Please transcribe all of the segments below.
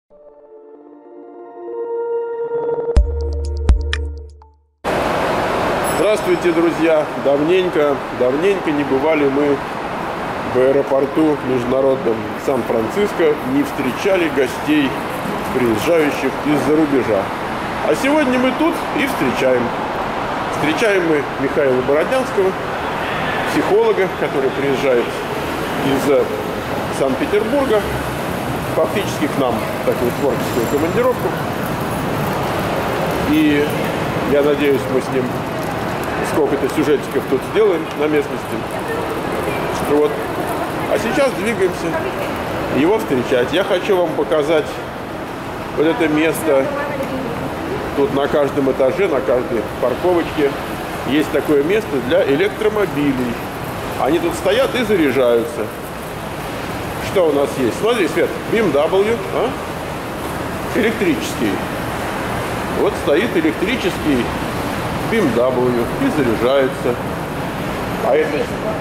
Здравствуйте, друзья! Давненько не бывали мы в аэропорту международном Сан-Франциско, не встречали гостей, приезжающих из-за рубежа. А сегодня мы тут и встречаем. Встречаем мы Михаила Бородянского, психолога, который приезжает из Санкт-Петербурга, фактически к нам в такую творческую командировку. И я надеюсь, мы с ним сколько-то сюжетиков тут сделаем на местности. Вот. А сейчас двигаемся его встречать. Я хочу вам показать вот это место. Тут на каждом этаже, на каждой парковочке есть такое место для электромобилей. Они тут стоят и заряжаются. Что у нас есть? Смотри, Свет, BMW, электрический. Вот стоит электрический BMW и заряжается. А это...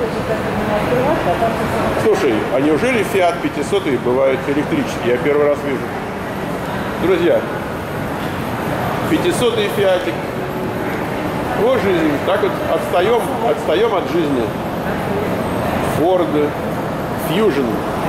Слушай, а неужели Fiat 500 бывают электрические? Я первый раз вижу. Друзья, 500-й Фиатик. Вот жизнь. Так вот отстаем от жизни. Ford Fusion.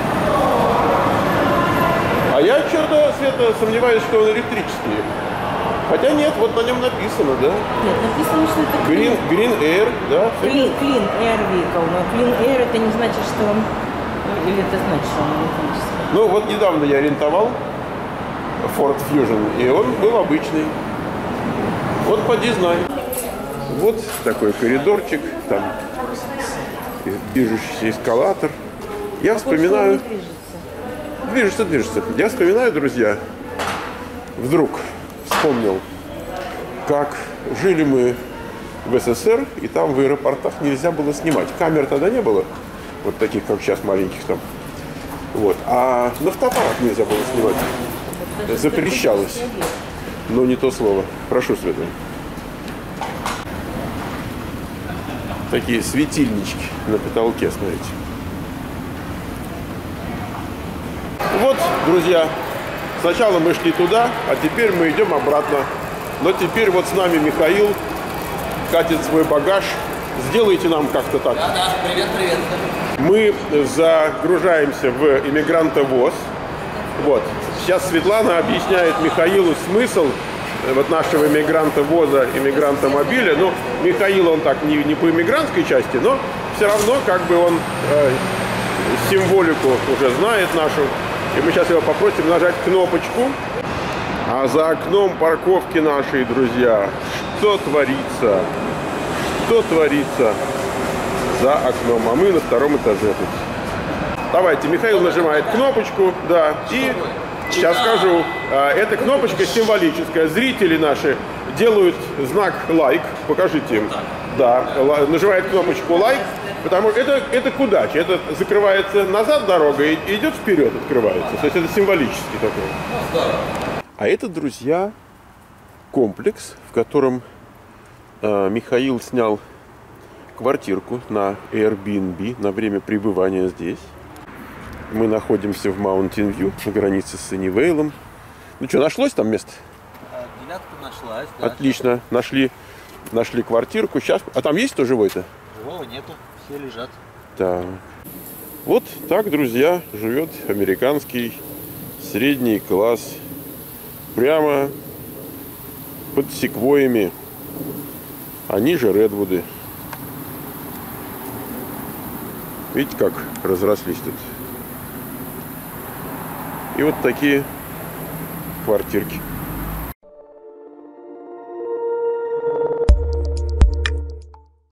А я что-то, Света, сомневаюсь, что он электрический. Хотя нет, вот на нем написано, да? Нет, написано, что это Green Air, да? Clean Air Vehicle. Но Clean Air это не значит, что он... Или это значит, что он электрический? Ну, вот недавно я рентовал Ford Fusion, и он был обычный. Вот поди знай. Вот такой коридорчик, там движущийся эскалатор. Я вспоминаю... Движется. Я вспоминаю, друзья, вдруг вспомнил, как жили мы в СССР, и там в аэропортах нельзя было снимать. Камер тогда не было, вот таких, как сейчас, маленьких там. Вот. А на фотоаппарат нельзя было снимать. Запрещалось. Но не то слово. Прошу, Света. Такие светильнички на потолке, смотрите. Вот, друзья, сначала мы шли туда, а теперь мы идем обратно. Но теперь вот с нами Михаил катит свой багаж. Сделайте нам как-то так. Да, привет. Мы загружаемся в иммигрантовоз. Вот. Сейчас Светлана объясняет Михаилу смысл вот нашего иммигрантовоза, иммигрантомобиля. Ну, Михаил, он так не по иммигрантской части, но все равно как бы он символику уже знает нашу. И мы сейчас его попросим нажать кнопочку. А за окном парковки нашей, друзья, что творится? Что творится за окном? А мы на втором этаже тут. Давайте, Михаил нажимает кнопочку, да, и сейчас скажу, эта кнопочка символическая. Зрители наши делают знак лайк, покажите им. Да, нажимает кнопочку лайк, потому что это к удаче. Это закрывается назад дорога и идет вперед, открывается. То есть это символически такое. А это, друзья, комплекс, в котором Михаил снял квартирку на Airbnb на время пребывания здесь. Мы находимся в Маунтин-Вью, на границе с Саннивейлом. Ну что, нашлось там место? Девятка нашлась, да. Отлично, нашли квартирку. Сейчас... А там есть кто живой-то? Живого нету, все лежат. Так. Вот так, друзья, живет американский средний класс. Прямо под секвоями. Они же редвуды. Видите, как разрослись тут. И вот такие квартирки.